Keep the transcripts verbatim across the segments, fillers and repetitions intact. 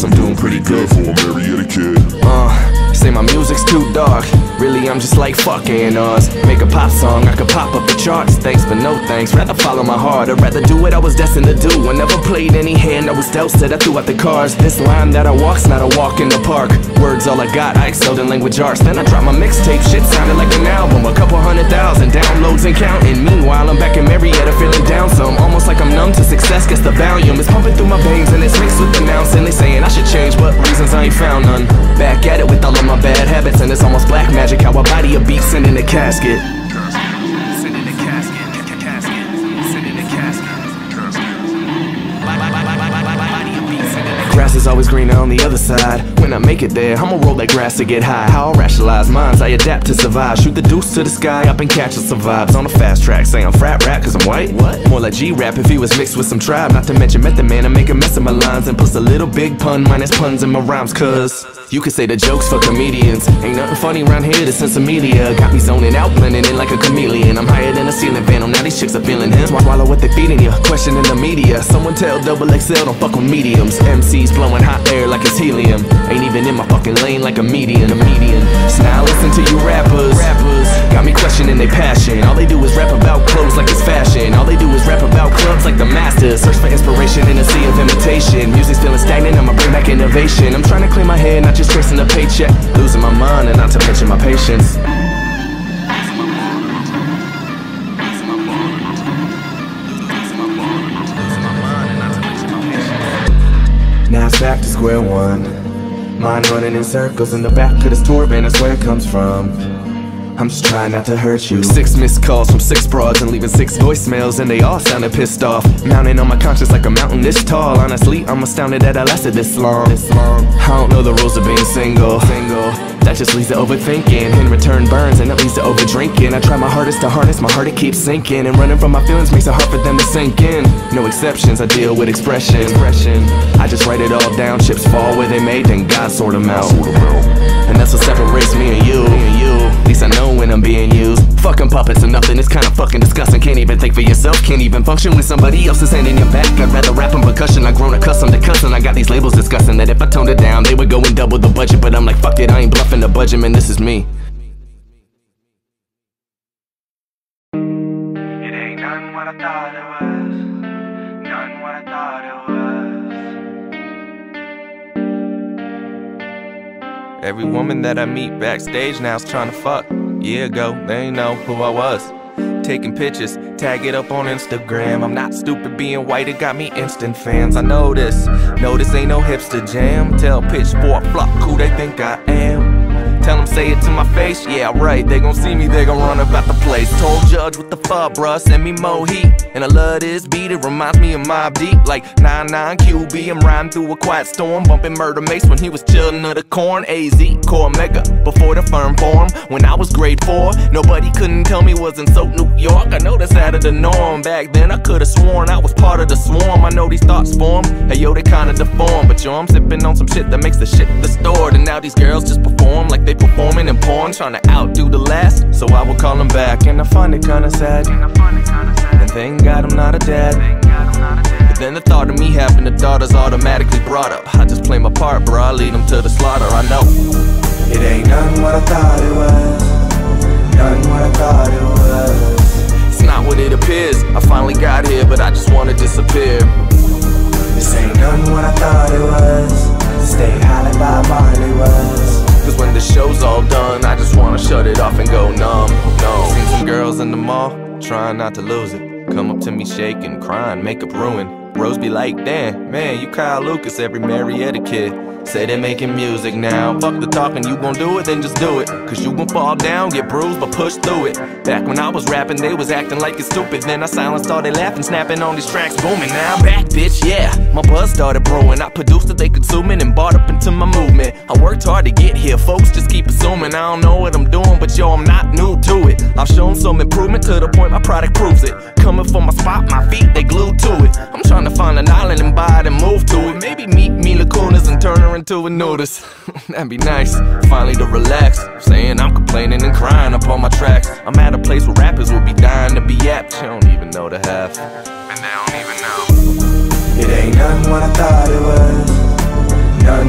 I'm doing pretty good for a Marietta kid. Uh, say my music's too dark. Really, I'm just like fucking us. Make a pop song, I could pop up the charts. Thanks but no thanks, rather follow my heart. I'd rather do what I was destined to do. I never played any hand, I was dealt, said I threw out the cards. This line that I walk's not a walk in the park. Words all I got, I excelled in language arts. Then I dropped my mixtape, shit sounded like an album. A couple hundred thousand downloads and counting. Meanwhile, I'm back in Marietta feeling down some. Almost like I'm numb to success, guess the volume is pumping through my veins and it's mixed with the nouns. And they saying I should change, but reasons I ain't found none. Back at it with all of my bad habits, and it's almost black magic how I body a beat, send in a casket. Send in a casket, casket, send in a casket. Grass is always greener on the other side. When I make it there, I'ma roll that grass to get high. How I rationalize minds, I adapt to survive. Shoot the deuce to the sky, up and catch some vibes. On a fast track, say I'm frat rap cause I'm white. What? More like G-rap if he was mixed with some tribe. Not to mention Method Man, I make a mess of my lines and plus a little big pun minus puns in my rhymes. Cause you could say the jokes for comedians. Ain't nothing funny around here, the sense of media got me zoning out, blending in like a chameleon. I'm higher than a ceiling fan, now these chicks are feeling him. Swallow what they feeding you, questioning the media. Someone tell Double X L don't fuck with mediums. M Cs blowing hot air like it's helium. Ain't even in my fucking lane like a median, a median. So now listen to you rappers, rappers got me questioning their passion. All they do is rap about clothes like it's fashion. All they do is rap about clubs like the Masters. Search for inspiration in a sea of imitation. Music's feeling stagnant, I'ma bring back innovation. I'm trying to clear my head, not just chasing a paycheck. Losing my mind and not to mention my patience. Now it's back to square one. Mind running in circles in the back of this tour van, that's where it comes from. I'm just trying not to hurt you. Six missed calls from six broads and leaving six voicemails, and they all sounded pissed off. Mounting on my conscience like a mountain this tall. Honestly, I'm astounded that I lasted this long. This long. I don't know the rules of being single. Single. That just leads to overthinking. In return burns and it leads to overdrinking. I try my hardest to harness my heart, it keeps sinking. And running from my feelings makes it hard for them to sink in. No exceptions, I deal with expression. expression. I just write it all down, chips fall where they may, then God sort them out. And that's what separates me and you. Me and you. At least I know when I'm being used. Fucking puppets or nothing, it's kinda fucking disgusting. Can't even think for yourself, can't even function when somebody else is handing your back. I'd rather rap and percussion, I've grown accustomed to cussing. I got these labels discussing that if I toned it down, they would go and double the budget. But I'm like, fuck it, I ain't bluffing the budget, man, this is me. It ain't nothing what I thought it was. Nothing what I thought it was. Every woman that I meet backstage now's trying to fuck. Year ago, they ain't know who I was. Taking pictures, tag it up on Instagram. I'm not stupid, being white, it got me instant fans. I know this, know this ain't no hipster jam. Tell Pitchfork Flock who they think I am. Tell them say it to my face, yeah right. They gon' see me, they gon' run about the place. Told Judge what the fuck, bruh, send me more heat. And I love this beat, it reminds me of Mobb Deep. Like nine nine Q B, I'm riding through a quiet storm. Bumping Murder Mace when he was chillin' of the corn. A Z, Core Mega, before the firm form. When I was grade four, nobody couldn't tell me wasn't so New York. I know that's out of the norm. Back then I could've sworn I was part of the swarm. I know these thoughts form, hey yo they kinda deform. But yo I'm sipping on some shit that makes the shit distorted. And now these girls just perform like they performing in porn, trying to outdo the last. So I will call them back, and I find it kinda sad. And thank God I'm not a dad. But then the thought of me having a daughter's automatically brought up. I just play my part, bro, I lead them to the slaughter, I know. It ain't nothing what I thought it was. Nothing what I thought it was. It's not what it appears. I finally got here, but I just wanna disappear. This ain't nothing what I thought it was. Stay high like Bob Marley was. Cause when the show's all done, I just wanna shut it off and go numb, no. Seen some girls in the mall, trying not to lose it. Come up to me shaking, crying, makeup ruined. Bros be like, damn, man, you Kyle Lucas, every Marietta kid. Say they're making music now. Fuck the talking, you gon' do it, then just do it. Cause you gon' fall down, get bruised, but push through it. Back when I was rapping, they was acting like it's stupid. Then I silenced all they laughing, snapping on these tracks, booming. Now I'm back, bitch, yeah. My buzz started brewing. I produced it, they consuming, and bought up into my movement. I worked hard to get here, folks just keep assuming I don't know what I'm doing, but yo, I'm not new to it. I've shown some improvement to the point my product proves it. Coming for my spot, my feet, they glued to it. I'm trying to find an island and buy it and move to it. Maybe meet Mila Kunis and turn her into a nudist. That'd be nice, finally to relax. Saying I'm complaining and crying up on my tracks. I'm at a place where rappers will be dying to be at, but you don't even know the half. And they don't even know. It ain't nothing what I thought it was. Nothing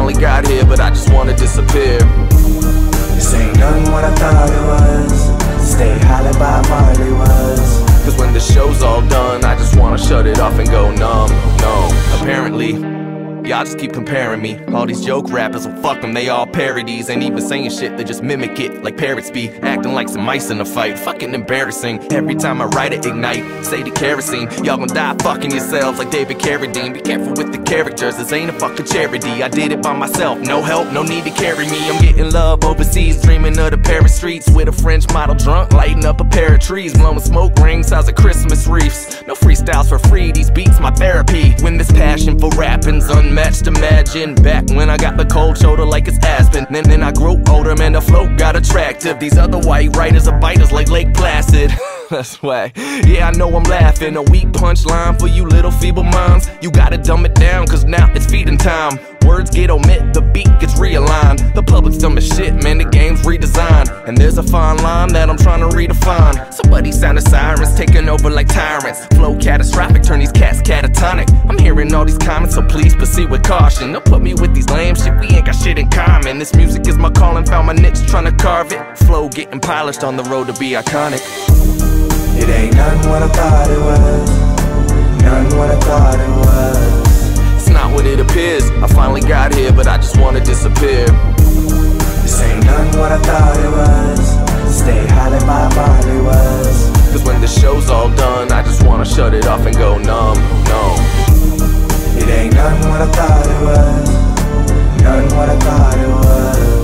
finally got here, but I just wanna disappear. This ain't nothing what I thought it was. Stay hollered by Marley was. Cause when the show's all done, I just wanna shut it off and go numb. No, apparently y'all just keep comparing me. All these joke rappers, well fuck them, they all parodies. Ain't even saying shit, they just mimic it like parrots be. Acting like some mice in a fight, fucking embarrassing. Every time I write it, ignite, say the kerosene. Y'all gon' die fucking yourselves like David Carradine. Be careful with the characters, this ain't a fucking charity. I did it by myself, no help, no need to carry me. I'm getting love overseas, dreaming of the Paris streets. With a French model drunk, lighting up a pair of trees. Blowing smoke rings, size of Christmas wreaths. No freestyles for free, these beats my therapy. When this passion for rapping's unmatched, imagine back when I got the cold shoulder like it's Aspen. Then, then I grew older, man, the flow got attractive. These other white writers are biters like Lake Placid. That's why, yeah, I know I'm laughing. A weak punchline for you little feeble minds. You gotta dumb it down, cause now it's feeding time. Words get omit, the beat gets realigned. The public's dumb as shit, man, the game's redesigned. And there's a fine line that I'm trying to redefine. Somebody sounded sirens, taking over like tyrants. Flow catastrophic, turn these cats catatonic. I'm hearing all these comments, so please proceed with caution. Don't put me with these lame shit, we ain't got shit in common. This music is my calling, found my niche, trying to carve it. Flow getting polished on the road to be iconic. It ain't nothing what I thought it was. Nothing what I thought it was. It's not what it appears. I finally got here, but I just wanna disappear. This ain't nothing what I thought it was. Stay hollered by Marley was. Cause when the show's all done, I just wanna shut it off and go numb. No. It ain't nothing what I thought it was. Nothing what I thought it was.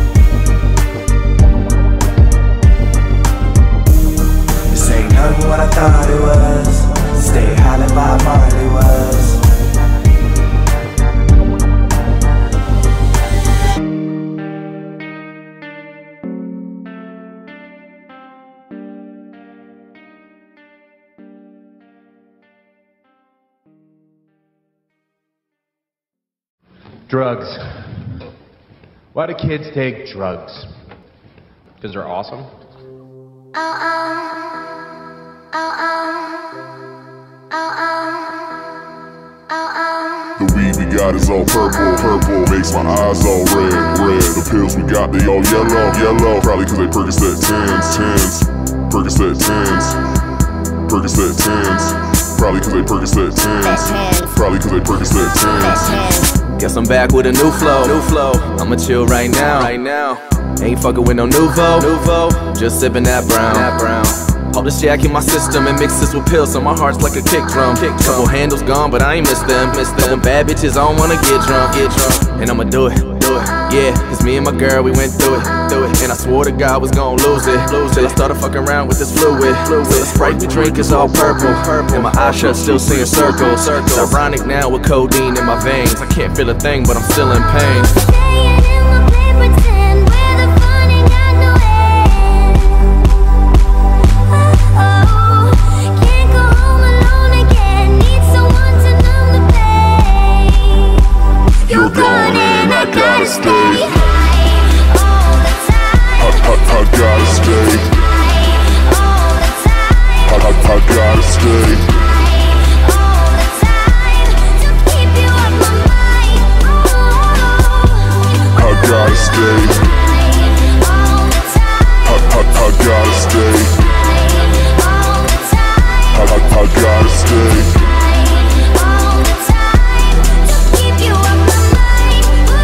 This ain't nothing what I thought it was. Stay hollered by Marley was. Drugs. Why do kids take drugs? Because they're awesome? Oh, oh, oh, oh, oh, oh. The weed we got is all purple, purple makes my eyes all red, red. The pills we got, they all yellow, yellow. Probably cause they Percocet tens, tens. Percocet tens, Percocet tens. Probably cause they Percocet tens. Probably cause they Percocet tens. Guess I'm back with a new flow, new flow. I'ma chill right now, right now. Ain't fucking with no Nouveau, Nouveau. Just sipping that brown, that brown. All this jack in my system and mix this with pills, so my heart's like a kick drum. Kick drum. Couple handles gone, but I ain't miss them, miss them. Couple bad bitches, I don't wanna get drunk, get drunk. And I'ma do it, do it. Yeah, cause me and my girl, we went through it, through it. And I swore to God was gonna lose it, lose it. Till I started fucking around with this fluid, fluid. So the Sprite we drink is all purple, purple. And my eyes shut, still seeing circles, circles. It's ironic now with codeine in my veins. I can't feel a thing, but I'm still in pain. Staying in my paper tin where the fun ain't got no end. Oh, oh, can't go home alone again. Need someone to numb the pain. You're gone and I gotta stay. High all the time. I, I, I gotta stay. High all the time. I, I, I gotta stay. High all the time. To keep you on my mind. Oh, I gotta stay. high all the time. I, I, I gotta stay. High all the time. I, I, I gotta stay. High all the time. To keep you on my mind.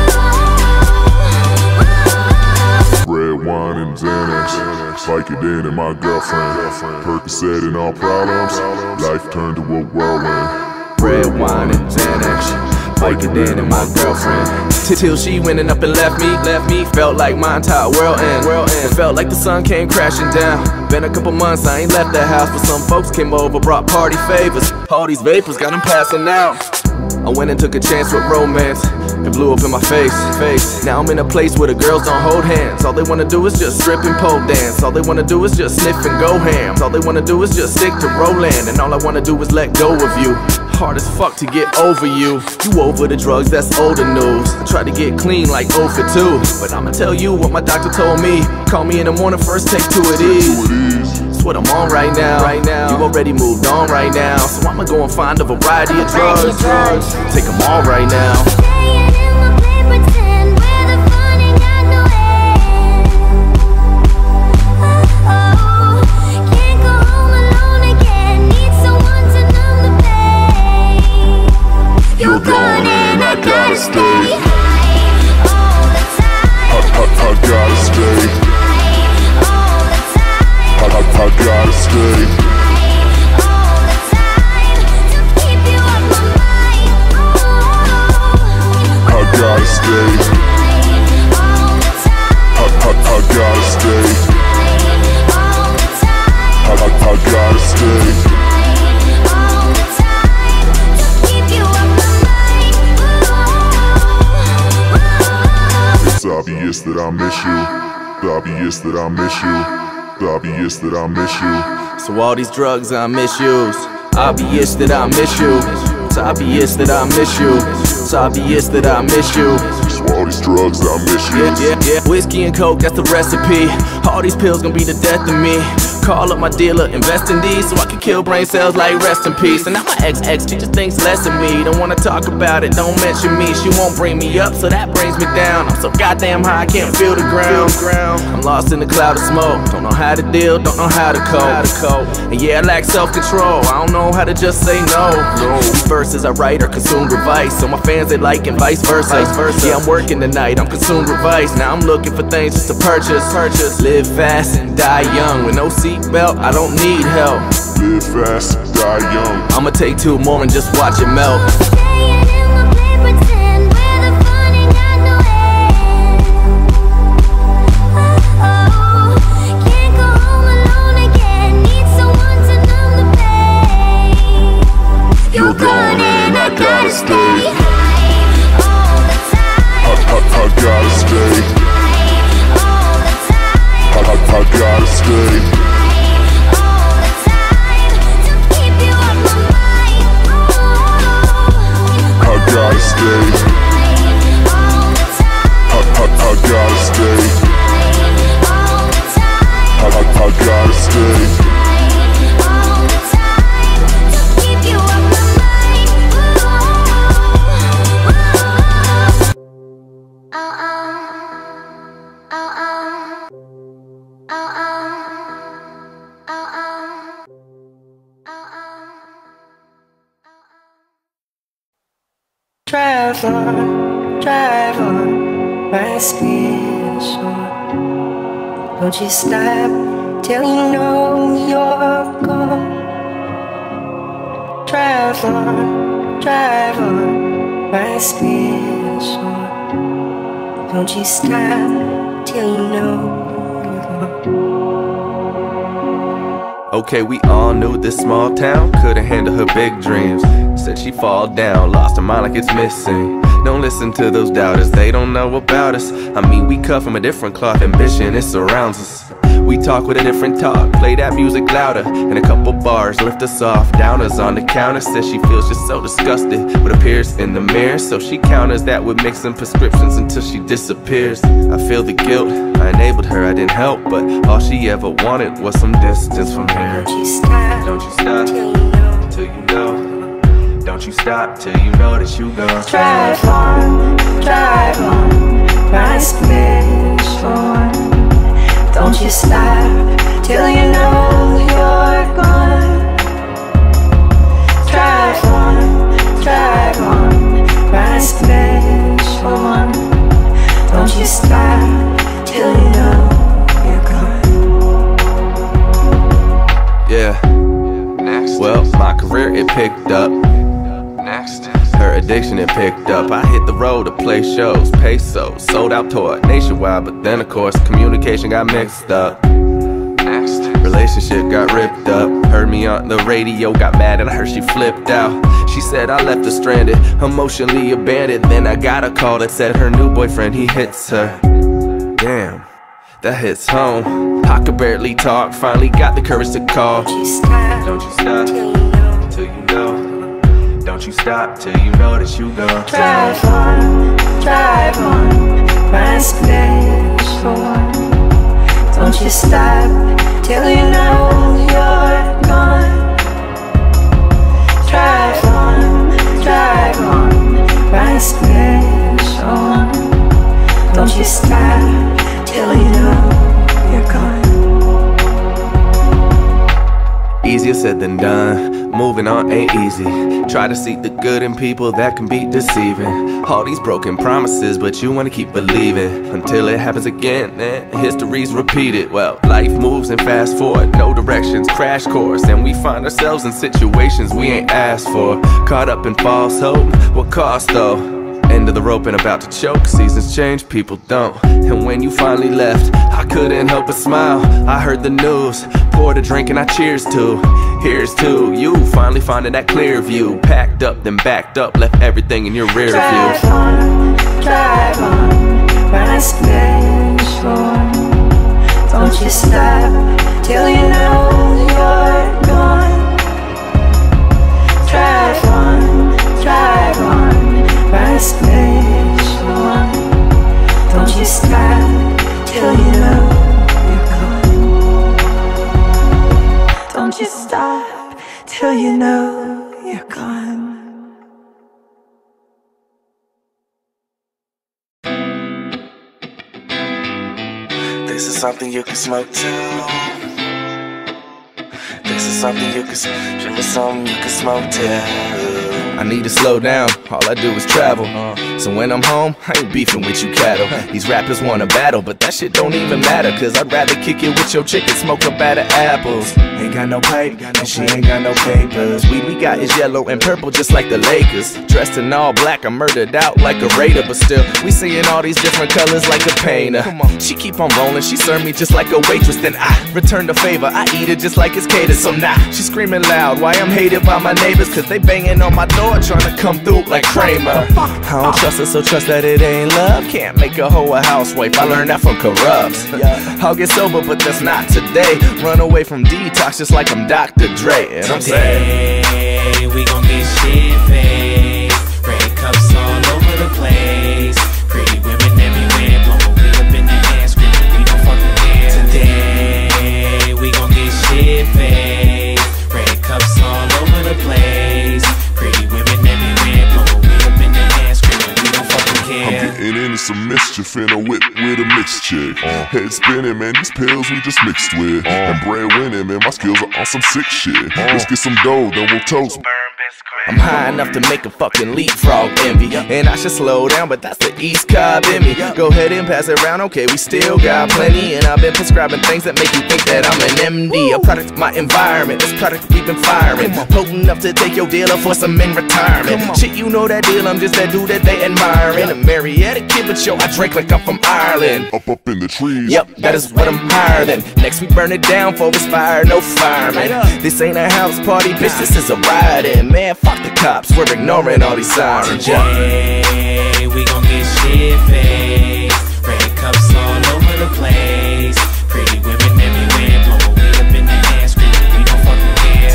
Oh, oh, oh. Red wine and Xanax. Vicodin and my girlfriend. Percocet and all problems. Life turned to a whirlwind. Red wine and Xanax. Vicodin and my girlfriend. Till she went and up and left me, left me. Felt like my entire world end, world end. Felt like the sun came crashing down. Been a couple months, I ain't left the house, but some folks came over, brought party favors. All these vapors got them passing out. I went and took a chance with romance. It blew up in my face, face. Now I'm in a place where the girls don't hold hands. All they wanna do is just strip and pole dance. All they wanna do is just sniff and go ham. All they wanna do is just stick to Roland. And all I wanna do is let go of you. Hard as fuck to get over you. You over the drugs, that's older news. I tried to get clean like oh for two, but I'ma tell you what my doctor told me. Call me in the morning, first take two of these. That's what I'm on right now, right now. You already moved on right now, so I'ma go and find a variety of drugs, drugs. Take them all right now. Staying in my paper obvious that I miss you. It's obvious that I miss you. It's obvious that I miss you. So all these drugs I misuse. Obvious that I miss you. It's obvious that I miss you. It's obvious that I miss you. So all these drugs that I miss you. Yeah, yeah, yeah. Whiskey and coke, that's the recipe. All these pills gonna be the death of me. Call up my dealer, invest in these so I can kill brain cells like rest in peace. And now my ex-ex, she just thinks less of me. Don't wanna talk about it, don't mention me. She won't bring me up, so that brings me down. I'm so goddamn high, I can't feel the ground. I'm lost in the cloud of smoke. Don't know how to deal, don't know how to cope. And yeah, I lack self-control. I don't know how to just say no. These verses I write are consumed with vice, so my fans they like and vice versa. Yeah, I'm working tonight, I'm consumed with vice. Now I'm looking for things just to purchase. Live fast and die young with no seatbelt, I don't need help. Live fast, die young. I'ma take two more and just watch it melt. Staying in my play pretend where the fun ain't got no end. Oh, can't go home alone again. Need someone to numb the pain. You're gone and I gotta stay. high all the time. I, I, I gotta stay. High all the time. I, I, I gotta stay. All the time to keep you on my mind. Oh, I gotta stay. all the time. I, I, I gotta stay. All the time. I, I, I gotta stay. All the time to keep you on my mind. Oh, oh, oh, oh, oh, oh, oh, oh. Drive on, drive on, my speed's on. Don't you stop till you know you're gone. Drive on, drive on, my speed's on. Don't you stop till you know you're gone. Okay, we all knew this small town couldn't handle her big dreams. Said she'd fall down, lost her mind like it's missing. Don't listen to those doubters, they don't know about us. I mean, we cut from a different cloth, ambition, it surrounds us. We talk with a different talk, play that music louder. And a couple bars lift us off, downers on the counter. Says she feels just so disgusted what appears in the mirror. So she counters that with mixing prescriptions until she disappears. I feel the guilt, I enabled her, I didn't help. But all she ever wanted was some distance from here. Don't you stop Don't you stop till you know. till you know. Don't you stop till you know that you go. Drive on, drive on, my split's on. Don't you stop till you know you're gone. Drive on, drive on, my split's on. Don't you stop till you know you're gone. Yeah. Next. Well, my career it picked up. Next. Her addiction it picked up. I hit the road to play shows, pesos, sold out tour nationwide. But then of course communication got mixed up. Next. Relationship got ripped up. Heard me on the radio, got mad and I heard she flipped out. She said I left her stranded, emotionally abandoned. Then I got a call that said her new boyfriend, he hits her. Damn, that hits home. I could barely talk, finally got the courage to call. Don't you stop Don't you stop till you know. till you know. Don't you stop till you know that you go. Drive on, drive on, my split's on. Don't you stop till you know you're gone. Drive on, drive on, my split's on. Don't you stop till you know you're gone. Easier said than done. Moving on ain't easy. Try to seek the good in people that can be deceiving. All these broken promises, but you wanna keep believing until it happens again, then history's repeated. Well, life moves and fast forward, no directions, crash course. And we find ourselves in situations we ain't asked for. Caught up in false hope, what cost though? End of the rope and about to choke. Seasons change, people don't. And when you finally left, I couldn't help but smile. I heard the news, poured a drink and I cheers to. Here's to you, finally finding that clear view. Packed up, then backed up, left everything in your rear Drive view. on, drive on, my special one. Don't you stop till you know you're gone. Drive on, drive on, my special one. Don't you stop till you know you're gone. Don't you stop till you know you're gone. This is something you can smoke too. This is something you can, this is something you can smoke too. I need to slow down, all I do is travel. So when I'm home, I ain't beefing with you cattle. These rappers wanna battle, but that shit don't even matter, cause I'd rather kick it with your chick and smoke up out of apples. Ain't got no pipe, and she ain't got no papers. Weed we got is yellow and purple just like the Lakers. Dressed in all black, I'm murdered out like a raider, but still, we seeing all these different colors like a painter. She keep on rolling, she serve me just like a waitress, then I return the favor, I eat it just like it's catered. So now, she screaming loud, why I'm hated by my neighbors, cause they banging on my door trying to come through like Kramer. I don't trust her, so trust that it ain't love. Can't make a hoe a housewife, I learned that from Corrupt. I'll get sober, but that's not today. Run away from detox just like I'm Doctor Dre. And I'm saying, today we gon' get shit faced. Red cups all over the place. Pretty women everywhere, blowing weed up in the air, screaming we don't fucking care. Today we gon' get shit faced. Red cups all over the place. Pretty women everywhere, blowing weed up in the air, screaming we don't fucking care. I'm getting into some mischief in a whip with a mixed chick. Uh, Head spinning, man, these pills we just mixed with. Uh, and bread winning, man, my skills are on some sick shit. Uh, Let's get some dough, then we'll toast. I'm high enough to make a fucking leapfrog envy, and I should slow down, but that's the East Cobb in me. Go ahead and pass it around, okay, we still got plenty. And I've been prescribing things that make you think that I'm an M D. A product of my environment, this product we've been firing. Potent enough to take your dealer for some in retirement. Shit, you know that deal, I'm just that dude that they admiring. A Marietta kid, but yo, I drink like I'm from Ireland. Up, up in the trees. Yep, that is what I'm higher than. Next we burn it down, for it's fire, no fireman. This ain't a house party, bitch, this is a ride-in. Man, fuck the cops, we're ignoring all these sirens. Today we gon' get shit faced. Red cups all over the place. Pretty women everywhere, blowing weed up in the air, screaming we don't fucking care.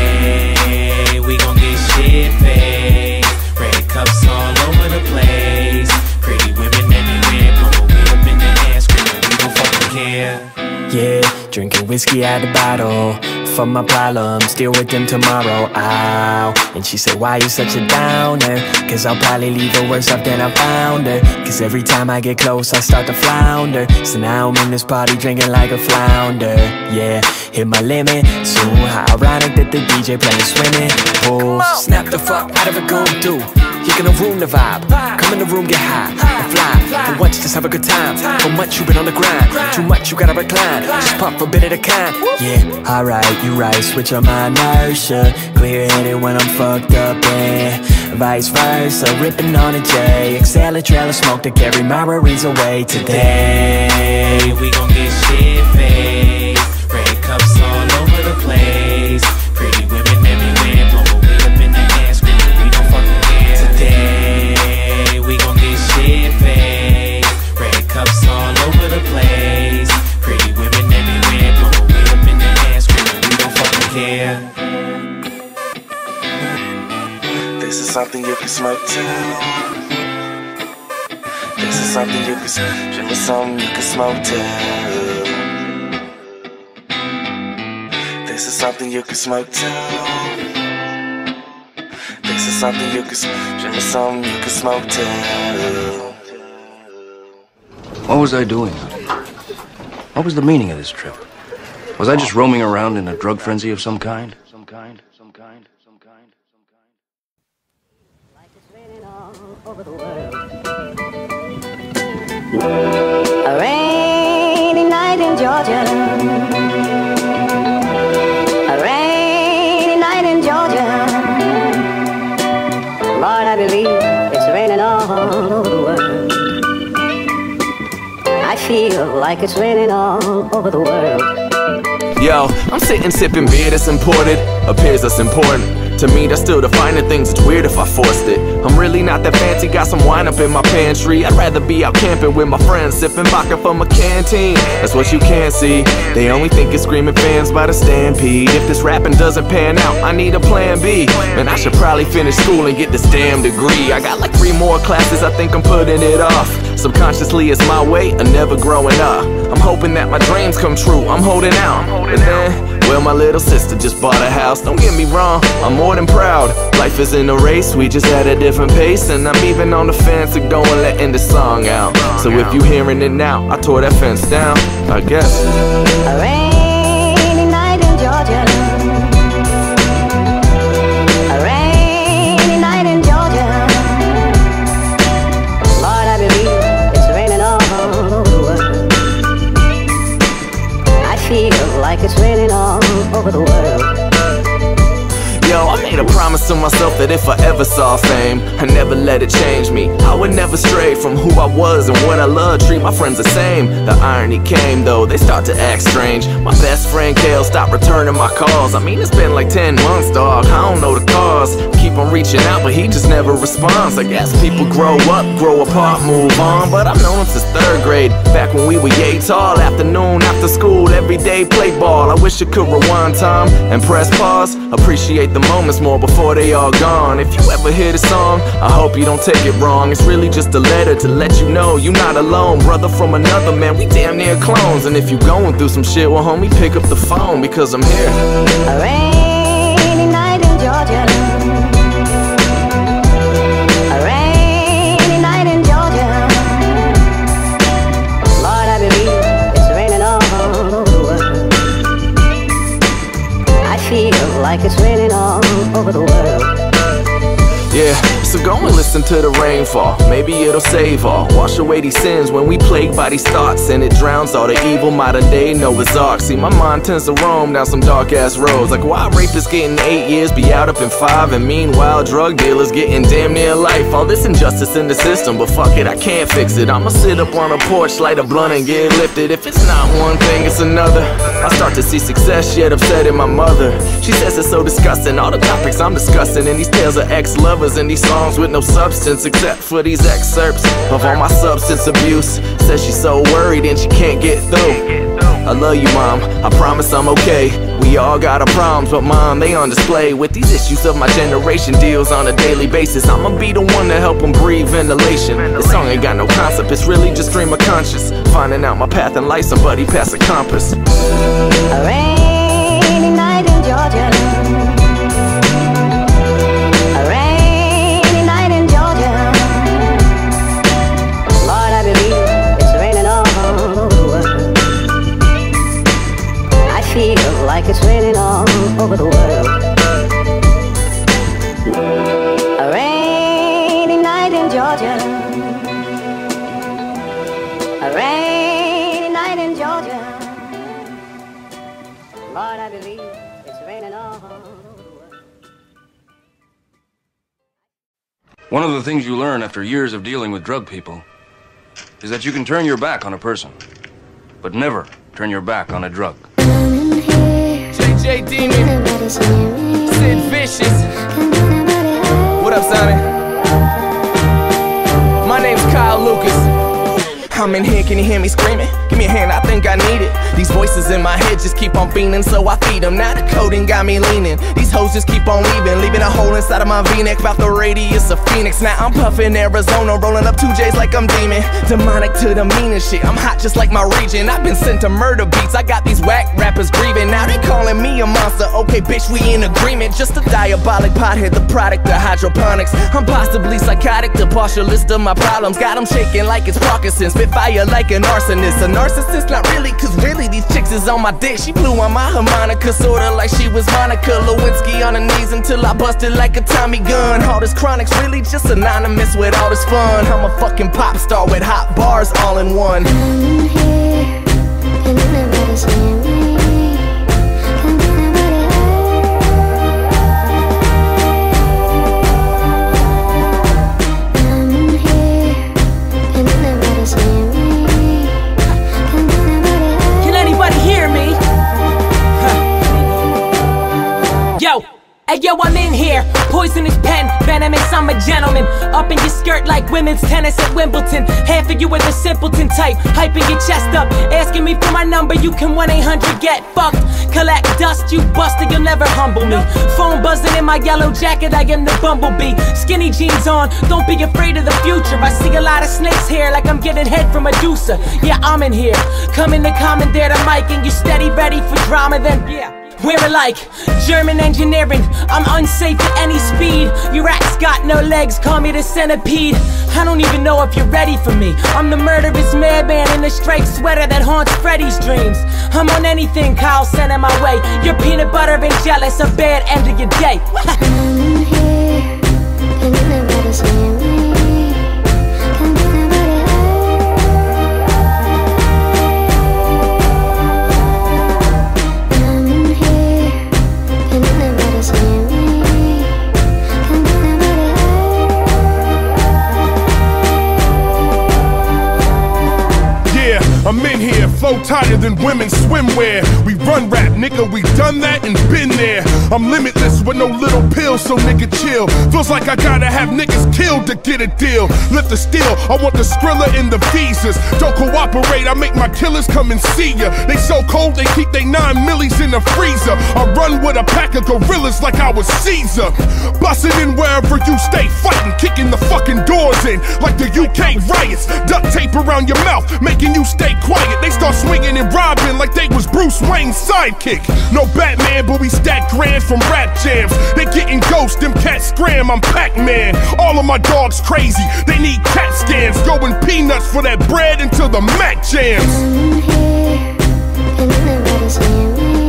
Today we gon' get shit faced. Red cups all over the place. Pretty women everywhere, blowing weed up in the air, screaming we don't fucking care. Yeah, drinking whiskey out the bottle for my problems, deal with them tomorrow, ow. And she said, why you such a downer? Cause I'll probably leave her worse off than I found her. Cause every time I get close I start to flounder. So now I'm in this party drinking like a flounder. Yeah, hit my limit, so ironic that the D J playing swimming pool. Snap the fuck out of it, gon' do. You gonna ruin the vibe. Come in the room, get high and fly. For once, just have a good time. For much, you've been on the grind. Too much, you gotta recline. Just pump a bit of the kind. Yeah, alright, you right. Switch on my inertia. Clear-headed when I'm fucked up, and vice versa. Ripping on a J. Exhale a trail of smoke to carry my worries away. Today, we gon' get shit faced. Red cups all over the place. Pretty women everywhere, blowing weed up in the air, screaming we don't fucking care. Today we gon' get shit faced. Red cups all over the place. Pretty women everywhere, blowing weed up in the air, screaming we don't fucking care. This is something you can smoke too. This is something you can, this is something you can smoke too. This is something you can smoke too. This is something you can, this is something you can smoke too. What was I doing? What was the meaning of this trip? Was I just roaming around in a drug frenzy of some kind? Some kind, some kind, some kind, some kind. Like it's raining all over the world. A rainy night in Georgia. A rainy night in Georgia. Lord, I believe it's raining all over the world. I feel like it's raining all over the world. Yo, I'm sitting sipping beer that's imported, appears that's important. To me, that's still the finer things. It's weird if I forced it. I'm really not that fancy, got some wine up in my pantry. I'd rather be out camping with my friends, sipping vodka from a canteen. That's what you can't see. They only think it's screaming fans by the stampede. If this rapping doesn't pan out, I need a plan B. Man, I should probably finish school and get this damn degree. I got like three more classes, I think I'm putting it off. Subconsciously it's my way of never growing up. I'm hoping that my dreams come true, I'm holding out. And then, well, my little sister just bought a house. Don't get me wrong, I'm more than proud. Life isn't a race, we just at a different pace. And I'm even on the fence of going letting this song out. So if you hearing it now, I tore that fence down, I guess. A rainy night in Georgia. A rainy night in Georgia. Lord, I believe it's raining all over the world. I feel like it's raining all over the world. Yo, I made a promise to myself that if I ever saw fame, I'd never let it change me. I would never stray from who I was and what I love. Treat my friends the same. The irony came though, they start to act strange. My best friend Kale stopped returning my calls. I mean, it's been like ten months, dog. I don't know the cause. Keep on reaching out, but he just never responds. I guess people grow up, grow apart, move on. But I've known him since third grade, back when we were yay tall. Afternoon, after school, every day play ball. I wish I could rewind time and press pause. Appreciate the moments more before they all gone. If you ever hear the song, I hope you don't take it wrong. It's really just a letter to let you know you're not alone. Brother from another, man, we damn near clones. And if you going through some shit, well homie, pick up the phone, because I'm here. A rainy night in Georgia. A rainy night in Georgia. Lord, I believe it's raining all over the world. I feel like it's raining all over the world. Yeah, so go and listen to the rainfall. Maybe it'll save all. Wash away these sins when we plagued by these thoughts, and it drowns all the evil modern day Noah's Ark. See, my mind tends to roam down some dark ass roads. Like, why rapists getting eight years, be out up in five, and meanwhile drug dealers getting damn near life. All this injustice in the system, but fuck it, I can't fix it. I'ma sit up on a porch, light a blunt and get lifted. If it's not one thing, it's another. I start to see success, yet upsetting my mother. She says it's so disgusting, all the topics I'm discussing, and these tales of ex-lovers and these songs with no substance, except for these excerpts of all my substance abuse. Says she's so worried and she can't get through. I love you, mom, I promise I'm okay. We all got our problems, but mom, they on display. With these issues of my generation deals on a daily basis, I'ma be the one to help them breathe ventilation. This song ain't got no concept, it's really just stream of conscious. Finding out my path in life, somebody pass a compass. A rainy night in Georgia. Like it's raining all over the world. A rainy night in Georgia. A rainy night in Georgia. Lord, I believe it's raining all over the world. One of the things you learn after years of dealing with drug people is that you can turn your back on a person, but never turn your back on a drug. J Demon, Sid Vicious. What up, Sonny? My name's Kyle Lucas. I'm in here, can you hear me screaming? Give me a hand, I think I need it. These voices in my head just keep on fiending, so I feed them. Now the coding got me leaning. These hoes just keep on leaving, leaving a hole inside of my V-neck, about the radius of Phoenix. Now I'm puffing Arizona, rolling up two J's like I'm demon. Demonic to the meanest shit, I'm hot just like my region. I've been sent to murder beats, I got these whack rappers grieving. Now they calling me a monster, okay bitch, we in agreement. Just a diabolic pothead, the product of hydroponics. I'm possibly psychotic, the partial list of my problems. Got them shaking like it's Parkinson's, spit fire like an arsonist. A narcissist, not really, cause really these chicks is on my dick. She blew on my harmonica, sorta like she was Monica Lewinsky on her knees until I busted like a Tommy gun. All this chronic's really just synonymous with all this fun. I'm a fucking pop star with hot bars all in one. I'm here, and nobody's hear me. Hey yo, I'm in here, commandments, I'm a gentleman. Up in your skirt like women's tennis at Wimbledon. Half of you are the simpleton type, hyping your chest up, asking me for my number, you can one eight hundred get fucked. Collect dust, you busted, you'll never humble me. Phone buzzing in my yellow jacket, I am the bumblebee. Skinny jeans on, don't be afraid of the future. I see a lot of snakes here like I'm getting head from Medusa. Yeah, I'm in here, coming to commandeer the mic, and you steady ready for drama, then yeah. We're alike, German engineering, I'm unsafe at any speed. Your axe got no legs, call me the centipede. I don't even know if you're ready for me. I'm the murderous madman in the striped sweater that haunts Freddy's dreams. I'm on anything Kyle sent in my way. Your peanut butter and jealous, a bad end of your day. I'm here, and nobody's near me. I'm in here, flow tighter than women's swimwear. We run rap, nigga, we done that and been there. I'm limitless with no little pills, so nigga chill. Feels like I gotta have niggas killed to get a deal. Lift the steel, I want the Skrilla and the visas. Don't cooperate, I make my killers come and see ya. They so cold, they keep they nine millies in the freezer. I run with a pack of gorillas like I was Caesar. Bustin' in wherever you stay, fighting, kicking the fucking doors in like the U K riots. Duct tape around your mouth, making you stay quiet. They start swinging and robbing like they was Bruce Wayne's sidekick. No Batman, but we stack grands from rap jams. They getting ghosts, them cats scram, I'm Pac-Man. All of my dogs crazy, they need cat scans. Going peanuts for that bread until the Mac jams. I'm here, and nobody's near me.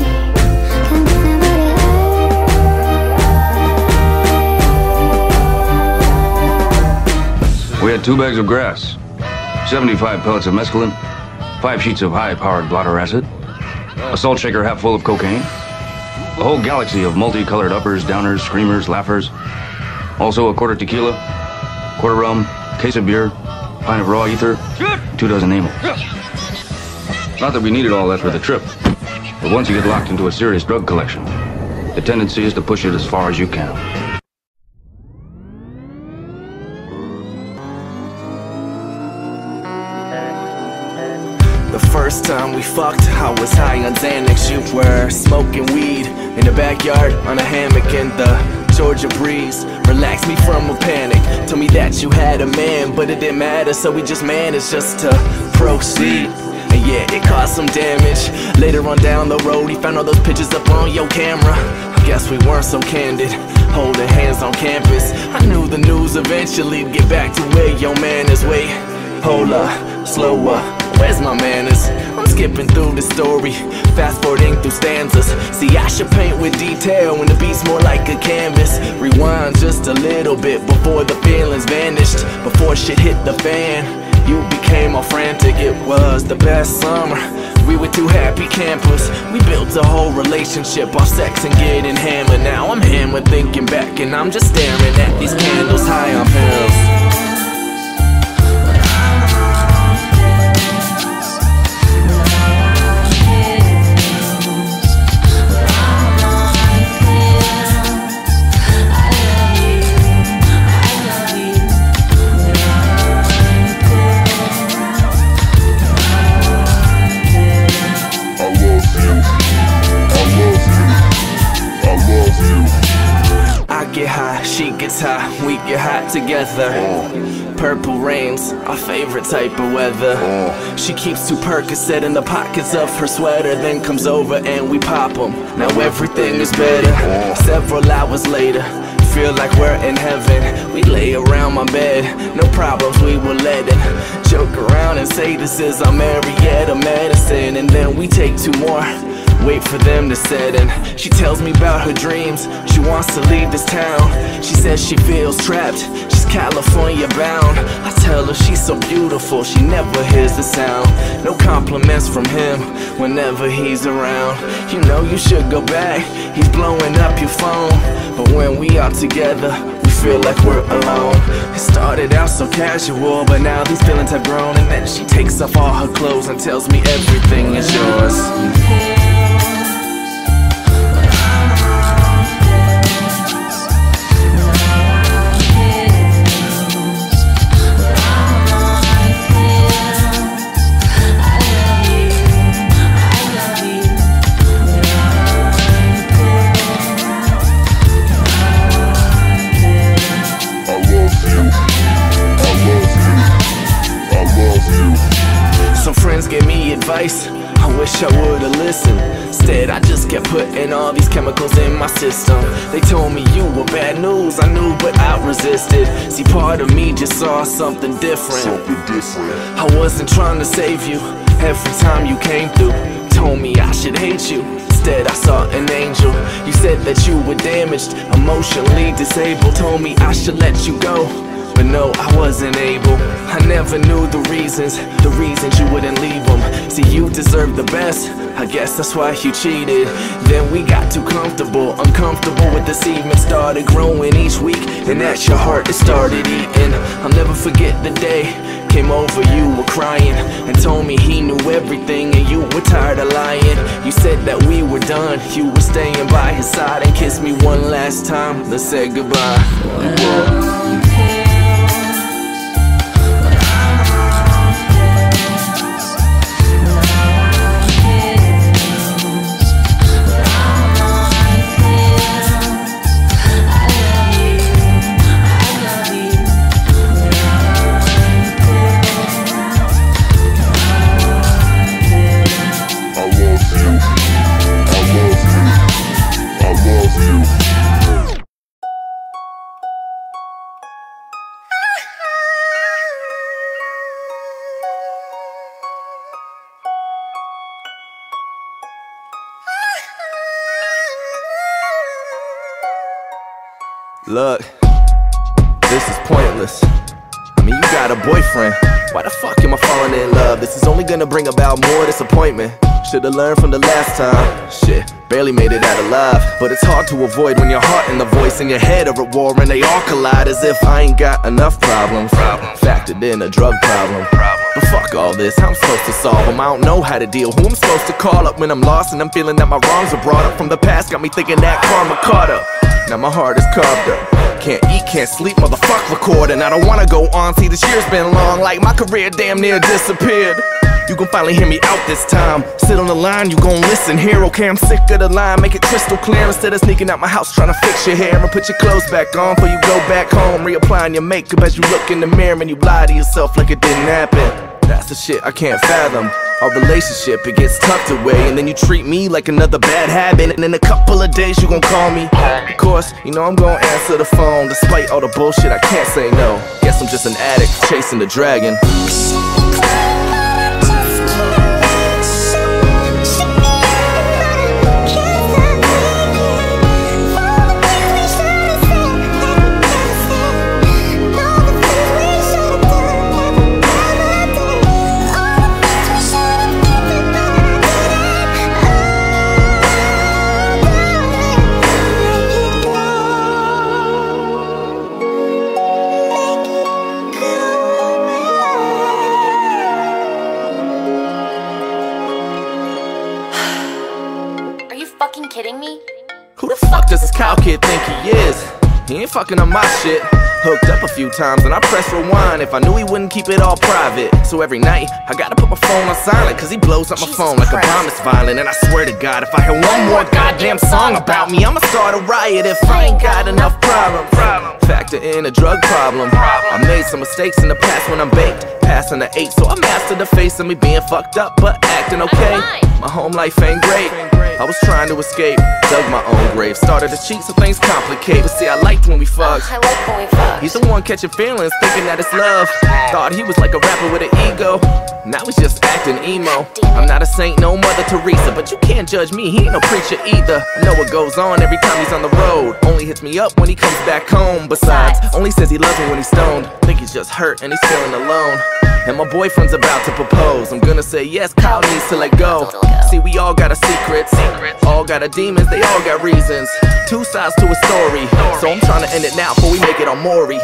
We had two bags of grass, seventy-five pellets of mescaline, five sheets of high-powered blotter acid, a salt shaker half full of cocaine, a whole galaxy of multicolored uppers, downers, screamers, laughers, also a quarter tequila, quarter rum, case of beer, pint of raw ether, two dozen amyls. Not that we needed all that for the trip, but once you get locked into a serious drug collection, the tendency is to push it as far as you can. The first time we fucked, I was high on Xanax. You were smoking weed in the backyard on a hammock in the Georgia breeze. Relaxed me from a panic, told me that you had a man, but it didn't matter, so we just managed just to proceed. And yeah, it caused some damage. Later on down the road, he found all those pictures up on your camera. I guess we weren't so candid, holding hands on campus. I knew the news eventually would get back to where your man is. Wait, hold up, slower, where's my manners? I'm skipping through the story, fast forwarding through stanzas. See, I should paint with detail when the beat's more like a canvas. Rewind just a little bit before the feelings vanished, before shit hit the fan. You became all frantic, it was the best summer. We were two happy campers. We built a whole relationship off sex and getting hammered. Now I'm hammered thinking back, and I'm just staring at these candles high on pills. Get high, she gets high, we get hot together. Purple rain's our favorite type of weather. She keeps two Percocet in the pockets of her sweater, then comes over and we pop them. Now everything is better. Several hours later, feel like we're in heaven. We lay around my bed, no problems we were letting. Joke around and say this is our Marietta medicine. And then we take two more, wait for them to set in. She tells me about her dreams, she wants to leave this town. She says she feels trapped, she's California bound. I tell her she's so beautiful, she never hears the sound. No compliments from him whenever he's around. You know you should go back, he's blowing up your phone. But when we are together, we feel like we're alone. It started out so casual, but now these feelings have grown. And then she takes off all her clothes and tells me everything is yours. advice, I wish I would've listened. Instead, I just kept putting all these chemicals in my system. They told me you were bad news, I knew but I resisted. See, part of me just saw something different. Something different. I wasn't trying to save you. Every time you came through, told me I should hate you. Instead, I saw an angel. You said that you were damaged, emotionally disabled. Told me I should let you go, but no, I wasn't able. I never knew the reasons, the reasons you wouldn't leave them. See, you deserve the best, I guess that's why you cheated. Then we got too comfortable, uncomfortable with deceivement. Started growing each week, and at your heart it started eating. I'll never forget the day came over, you were crying and told me he knew everything and you were tired of lying. You said that we were done, you were staying by his side and kissed me one last time, then said goodbye. Look, this is pointless. I mean, you got a boyfriend. Why the fuck am I falling in love? This is only gonna bring about more disappointment. Should've learned from the last time. Shit, barely made it out alive. But it's hard to avoid when your heart and the voice in your head are at war and they all collide. As if I ain't got enough problems. Factored in a drug problem. But fuck all this, how I'm supposed to solve them? I don't know how to deal. Who I'm supposed to call up when I'm lost and I'm feeling that my wrongs are brought up from the past. Got me thinking that karma caught up. Now my heart is carved up. Can't eat, can't sleep, motherfuck recording. I don't wanna go on, see this year's been long. Like my career damn near disappeared. You gon' finally hear me out this time. Sit on the line, you gon' listen here. Okay, I'm sick of the line, make it crystal clear. Instead of sneaking out my house trying to fix your hair and put your clothes back on before you go back home. Reapplying your makeup as you look in the mirror and you lie to yourself like it didn't happen. That's the shit I can't fathom. Our relationship, it gets tucked away, and then you treat me like another bad habit, and in a couple of days you gon' call me. Of course, you know I'm gon' answer the phone. Despite all the bullshit, I can't say no. Guess I'm just an addict chasing the dragon. Fucking kidding me? Who the fuck does this cow kid think he is? He ain't fucking on my shit. Hooked up a few times and I pressed rewind if I knew he wouldn't keep it all private. So every night, I gotta put my phone on silent cause he blows up my Jesus phone like Christ. a bomb is violent. And I swear to God, if I hear one more goddamn song about me, I'ma start a riot if I ain't got enough problems. Factor in a drug problem. I made some mistakes in the past when I'm baked. Passing the eight, so I mastered the face of me being fucked up but acting okay. My home life ain't great. I was trying to escape, dug my own grave. Started to cheat so things complicate. But see, I liked when we fucked. I like when we fucked. He's the one catching feelings, thinking that it's love. Thought he was like a rapper with an ego. Now he's just acting emo. I'm not a saint, no Mother Teresa, but you can't judge me, he ain't no preacher either. I know what goes on every time he's on the road. Only hits me up when he comes back home. Besides, only says he loves me when he's stoned. Think he's just hurt and he's feeling alone. And my boyfriend's about to propose. I'm gonna say yes, Kyle needs to let go. See, we all got a secret. All got a demons, they all got reasons. Two sides to a story. So I'm trying to end it now before we make it on Maury.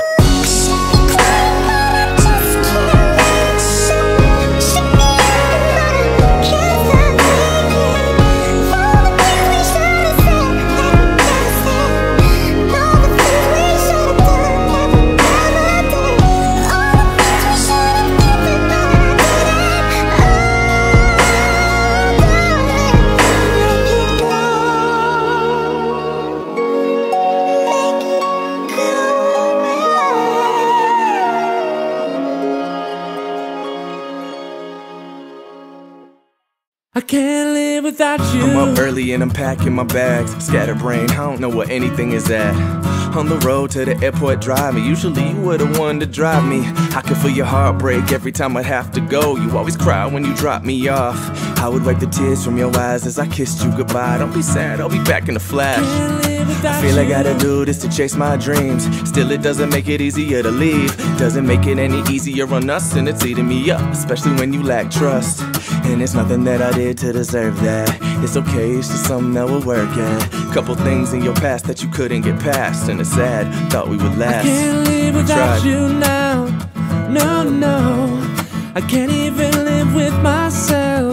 I can't live without you. I'm up early and I'm packing my bags. Scatterbrain, I don't know what anything is at. On the road to the airport driving. Usually you were the one to drive me. I can feel your heartbreak every time I'd have to go. You always cry when you drop me off. I would wipe the tears from your eyes as I kissed you goodbye. Don't be sad, I'll be back in a flash. I feel I gotta do this to chase my dreams. Still it doesn't make it easier to leave. Doesn't make it any easier on us, and it's eating me up, especially when you lack trust. And it's nothing that I did to deserve that. It's okay, it's just something that will work at. Couple things in your past that you couldn't get past, and it's sad, thought we would last. I can't live without you now. No, no, I can't even live with myself.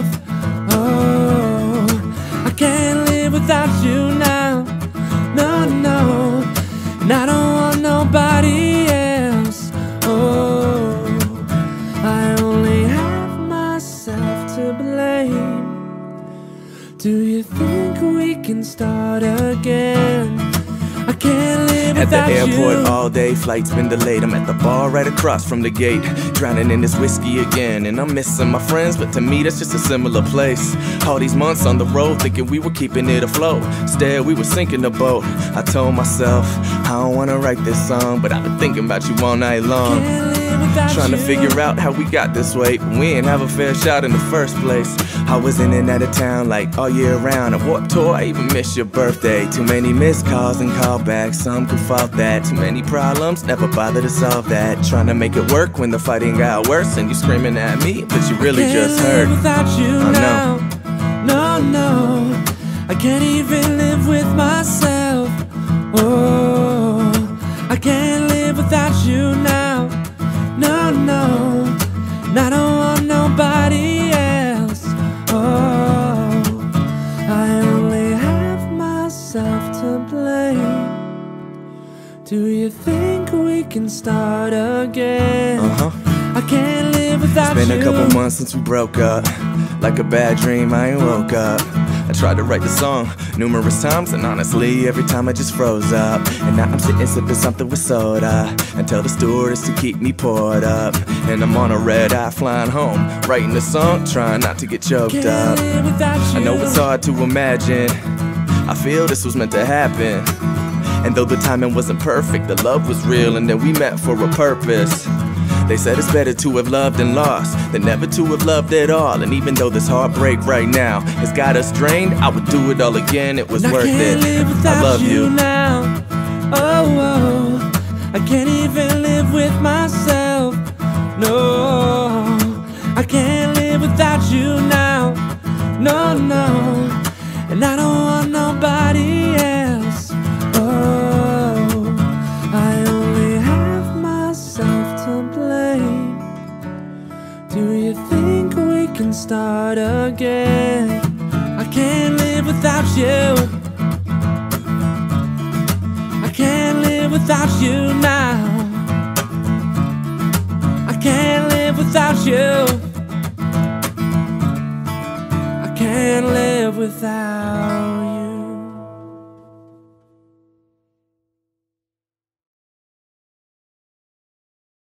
Oh, I can't live without you now. No, no, and I don't want nobody else. Oh, I only have myself to blame. Do you think we can start again? I can't live at the without airport you. all day, flight's been delayed. I'm at the bar right across from the gate, drowning in this whiskey again. And I'm missing my friends, but to me that's just a similar place. All these months on the road, thinking we were keeping it afloat. Instead we were sinking the boat. I told myself, I don't wanna write this song, but I've been thinking about you all night long. Trying to figure out how we got this way, but we ain't have a fair shot in the first place. I was in and out of town like all year round. A Warped Tour, I even missed your birthday. Too many missed calls and callbacks, some could fault that. Too many problems, never bothered to solve that. Trying to make it work when the fighting got worse, and you screaming at me, but you really just hurt. Without you I now. know. No, no, I can't even live with myself. Oh, I can't live without you now. No, no, and I don't want nobody else. Oh, I only have myself to blame. Do you think we can start again? Uh-huh. I can't live without you. It's been a couple months since we broke up. Like a bad dream, I ain't woke up. I tried to write the song numerous times, and honestly, every time I just froze up. And now I'm sitting sipping something with soda, and tell the stewardess to keep me poured up. And I'm on a red eye flying home, writing the song, trying not to get choked up. I know it's hard to imagine, I feel this was meant to happen. And though the timing wasn't perfect, the love was real, and then we met for a purpose. They said it's better to have loved and lost than never to have loved at all. And even though this heartbreak right now has got us drained, I would do it all again, it was And worth I can't it. live without I love you, you. now. Oh, oh, I can't even live with myself. No, I can't live without you now. No, no, and I don't want nobody else. Oh, I only have myself to blame. Do you think we can start again? I can't live without you. I can't live without you now. I can't live without you. I can't live without you.